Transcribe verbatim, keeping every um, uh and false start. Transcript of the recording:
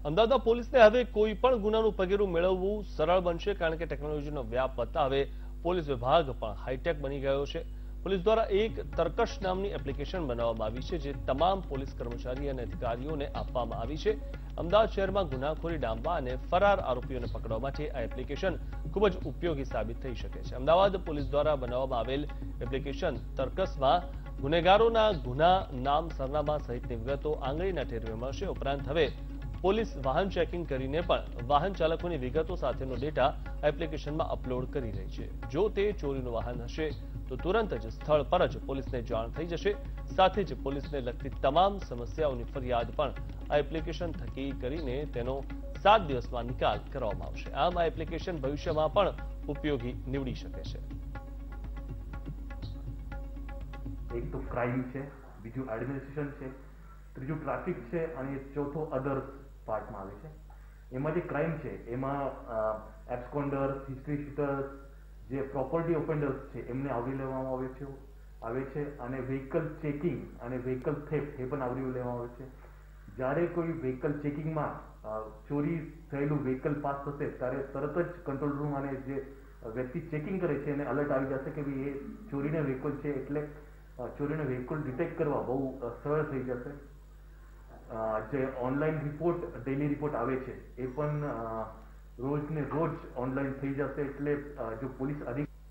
અમદાવાદ પોલીસને હવે કોઈ પણ ગુનાનું પગેરું મેળવવું સરળ બનશે, કારણ કે ટેકનોલોજીનો વ્યાપ વધતા હવે પોલીસ વિભાગ પણ હાઈટેક બની ગયો છે. પોલીસ દ્વારા એક તર્કશ નામની એપ્લિકેશન બનાવવામાં આવી છે, જે તમામ પોલીસ કર્મચારી અને અધિકારીઓને આપવામાં આવી છે. અમદાવાદ શહેરમાં ગુનાખોરી ડામવા અને ફરાર આરોપીઓને પકડવા માટે આ એપ્લિકેશન ખૂબ જ ઉપયોગી સાબિત થઈ શકે છે. અમદાવાદ પોલીસ દ્વારા બનાવવામાં આવેલ એપ્લિકેશન તર્કશમાં ગુનેગારોના ગુના, નામ, સરનામા સહિતની વિગતો આંગળીના ટેરવે મળશે. ઉપરાંત હવે પોલીસ વાહન ચેકિંગ કરીને પણ વાહન ચાલકોની વિગતો સાથેનો ડેટા એપ્લિકેશનમાં અપલોડ કરી રહી છે. જો તે ચોરીનું વાહન હશે તો તુરંત જ સ્થળ પર જ પોલીસને જાણ થઈ જશે. સાથે જ પોલીસને લગતી તમામ સમસ્યાઓની ફરિયાદ પણ આ એપ્લિકેશન થકી કરીને તેનો સાત દિવસમાં નિકાલ કરવામાં આવશે. આમ આ એપ્લિકેશન ભવિષ્યમાં પણ ઉપયોગી નીવડી શકે છે. એક તો ક્રાઇમ છે, બીજું એડમિનિસ્ટ્રેશન છે, ત્રીજું ટ્રાફિક છે અને ચોથો અધર પાર્ટમાં આવે છે. એમાં જે ક્રાઇમ છે એમાં એબ્સકોન્ડર્સ, હિસ્ટ્રી શૂટર્સ, જે પ્રોપર્ટી ઓફેન્ડર્સ છે એમને આવરી લેવામાં આવે છે આવે છે અને વ્હીકલ ચેકિંગ અને વ્હીકલ થેફ્ટ એ પણ આવરી લેવામાં આવે છે. જ્યારે કોઈ વ્હીકલ ચેકિંગમાં ચોરી થયેલું વ્હીકલ પાસ થશે ત્યારે તરત જ કંટ્રોલ રૂમ અને જે વ્યક્તિ ચેકિંગ કરે છે એને અલર્ટ આવી જશે કે ભાઈ એ ચોરીનો વ્હીકલ છે, એટલે ચોરીનો વ્હીકલ ડિટેક્ટ કરવા બહુ સરળ થઈ જશે. જે ઓનલાઈન રિપોર્ટ, ડેલી રિપોર્ટ આવે છે એ પણ રોજ ને રોજ ઓનલાઈન થઈ જશે, એટલે જો પોલીસ અધિક